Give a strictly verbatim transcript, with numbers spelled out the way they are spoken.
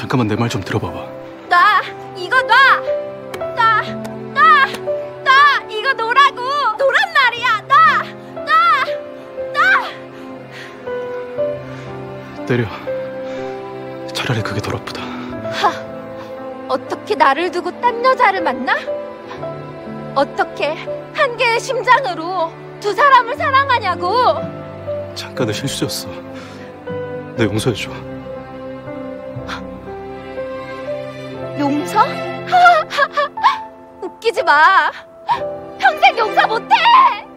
잠깐만 내 말 좀 들어봐봐. 놔! 이거 놔! 놔! 놔! 놔! 이거 놓으라고! 놓란 말이야! 놔! 놔! 놔! 때려. 차라리 그게 덜 아프다. 하! 어떻게 나를 두고 딴 여자를 만나? 어떻게 한 개의 심장으로 두 사람을 사랑하냐고! 잠깐의 실수였어. 내 용서해줘. 용서? 웃기지 마! 평생 용서 못해!